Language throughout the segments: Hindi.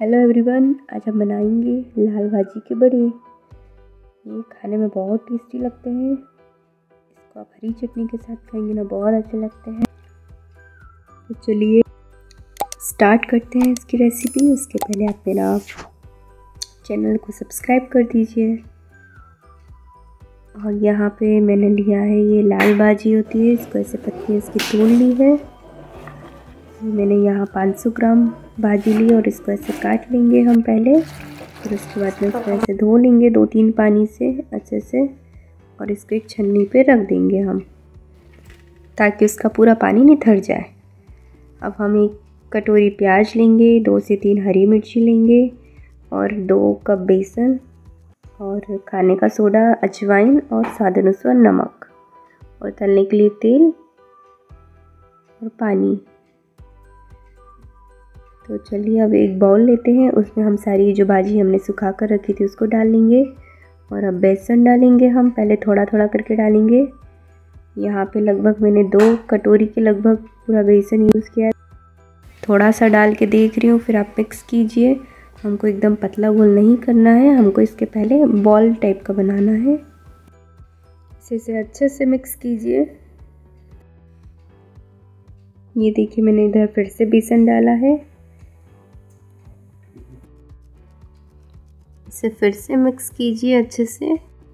हेलो एवरीवन, आज हम बनाएंगे लाल भाजी के बड़े। ये खाने में बहुत टेस्टी लगते हैं। इसको आप हरी चटनी के साथ खाएंगे ना, बहुत अच्छे लगते हैं। तो चलिए स्टार्ट करते हैं इसकी रेसिपी। उसके पहले आप मेरा चैनल को सब्सक्राइब कर दीजिए। और यहाँ पे मैंने लिया है, ये लाल भाजी होती है, इसको ऐसे पत्ती इसकी तोड़ ली है। मैंने यहाँ 500 ग्राम भाजी ली और इसको ऐसे काट लेंगे हम पहले। फिर उसके बाद में इसको ऐसे धो लेंगे 2-3 पानी से अच्छे से, और इसको एक छन्नी पे रख देंगे हम, ताकि उसका पूरा पानी निथर जाए। अब हम एक कटोरी प्याज लेंगे, 2 से 3 हरी मिर्ची लेंगे, और 2 कप बेसन, और खाने का सोडा, अजवाइन और स्वाद अनुसार नमक, और तलने के लिए तेल और पानी। तो चलिए अब एक बाउल लेते हैं, उसमें हम सारी जो भाजी हमने सुखा कर रखी थी उसको डाल लेंगे। और अब बेसन डालेंगे हम, पहले थोड़ा थोड़ा करके डालेंगे। यहाँ पे लगभग मैंने 2 कटोरी के लगभग पूरा बेसन यूज़ किया है। थोड़ा सा डाल के देख रही हूँ, फिर आप मिक्स कीजिए। हमको एकदम पतला घोल नहीं करना है, हमको इसके पहले बॉल टाइप का बनाना है। इसे अच्छे से मिक्स कीजिए। ये देखिए मैंने इधर फिर से बेसन डाला है, इसे फिर से मिक्स कीजिए अच्छे से।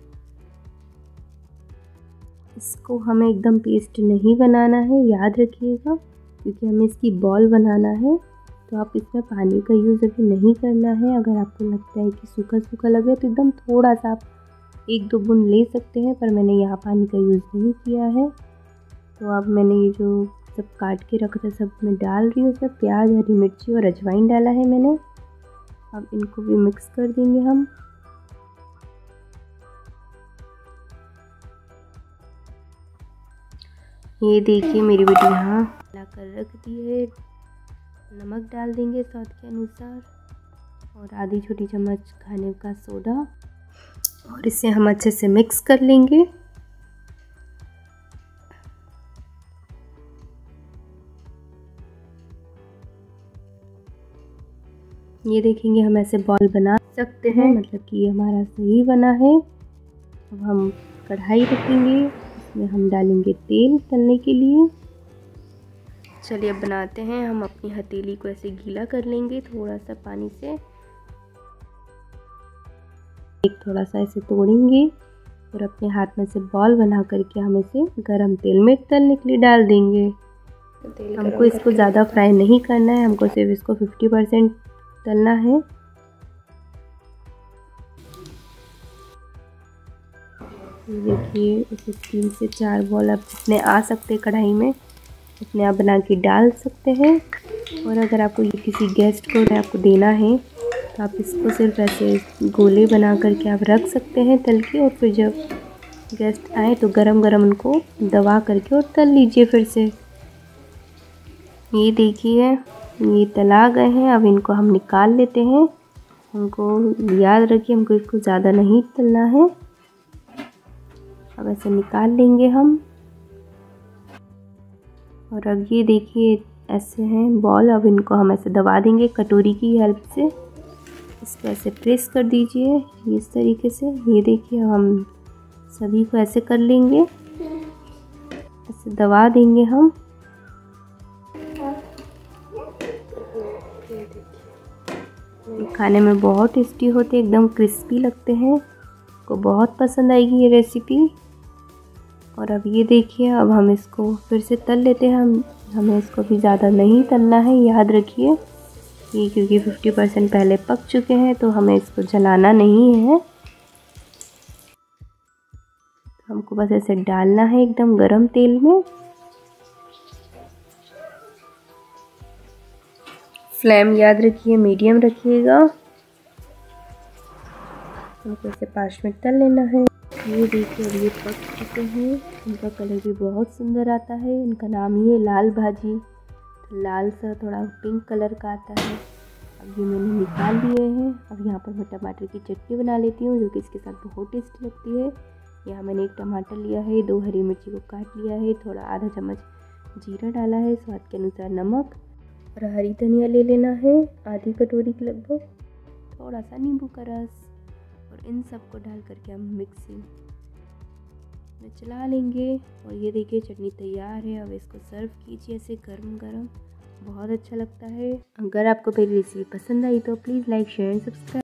इसको हमें एकदम पेस्ट नहीं बनाना है, याद रखिएगा, क्योंकि हमें इसकी बॉल बनाना है। तो आप इसमें पानी का यूज़ अभी नहीं करना है। अगर आपको लगता है कि सूखा सूखा लगे तो एकदम थोड़ा सा आप 1-2 बूंद ले सकते हैं, पर मैंने यहाँ पानी का यूज़ नहीं किया है। तो अब मैंने ये जो सब काट के रखा था सब मैं डाल रही हूँ। उसमें प्याज, हरी मिर्ची और अजवाइन डाला है मैंने। अब इनको भी मिक्स कर देंगे हम। ये देखिए मेरी बेटी यहाँ मिला कर रख दी है। नमक डाल देंगे स्वाद के अनुसार, और आधी छोटी चम्मच खाने का सोडा, और इसे हम अच्छे से मिक्स कर लेंगे। ये देखेंगे हम ऐसे बॉल बना सकते हैं, मतलब कि ये हमारा सही बना है। अब हम कढ़ाई रखेंगे, इसमें हम डालेंगे तेल तलने के लिए। चलिए अब बनाते हैं। हम अपनी हथेली को ऐसे गीला कर लेंगे थोड़ा सा पानी से, एक थोड़ा सा ऐसे तोड़ेंगे, और अपने हाथ में से बॉल बना करके हम इसे गरम तेल में तलने के लिए डाल देंगे। हमको इसको ज़्यादा फ्राई नहीं करना है, हमको सिर्फ इसको 50% तलना है। देखिए इसे 3 से 4 बॉल आप जितने आ सकते कढ़ाई में उतने आप बना के डाल सकते हैं। और अगर आपको ये किसी गेस्ट को आपको देना है तो आप इसको सिर्फ ऐसे गोले बना करके आप रख सकते हैं तल के, और फिर जब गेस्ट आए तो गरम गरम उनको दबा करके और तल लीजिए फिर से। ये देखिए ये तला गए हैं। अब इनको हम निकाल लेते हैं। हमको याद रखिए, हमको इसको ज़्यादा नहीं तलना है। अब ऐसे निकाल लेंगे हम। और अब ये देखिए ऐसे हैं बॉल। अब इनको हम ऐसे दबा देंगे कटोरी की हेल्प से। इसको ऐसे प्रेस कर दीजिए इस तरीके से। ये देखिए हम सभी को ऐसे कर लेंगे, ऐसे दबा देंगे हम। खाने में बहुत टेस्टी होते हैं, एकदम क्रिस्पी लगते हैं। को बहुत पसंद आएगी ये रेसिपी। और अब ये देखिए अब हम इसको फिर से तल लेते हैं। हमें इसको भी ज़्यादा नहीं तलना है, याद रखिए ये, क्योंकि 50% पहले पक चुके हैं तो हमें इसको जलाना नहीं है। हमको बस ऐसे डालना है एकदम गरम तेल में। फ्लेम याद रखिए मीडियम रखिएगा। हमको इसे 5 मिनट तल लेना है। ये देखिए अब ये पक चुके हैं। इनका कलर भी बहुत सुंदर आता है। इनका नाम ही है लाल भाजी। तो लाल सा थोड़ा पिंक कलर का आता है। अब ये मैंने निकाल लिए हैं। अब यहाँ पर मैं टमाटर की चटनी बना लेती हूँ, जो कि इसके साथ बहुत टेस्टी लगती है। यहाँ मैंने 1 टमाटर लिया है, 2 हरी मिर्ची को काट लिया है, थोड़ा आधा चम्मच जीरा डाला है, स्वाद के अनुसार नमक, और हरी धनिया ले लेना है आधी कटोरी के लगभग, थोड़ा सा नींबू का रस, और इन सब को डाल करके हम मिक्सी में चला लेंगे। और ये देखिए चटनी तैयार है। अब इसको सर्व कीजिए ऐसे गरम गरम, बहुत अच्छा लगता है। अगर आपको मेरी रेसिपी पसंद आई तो please like share and subscribe.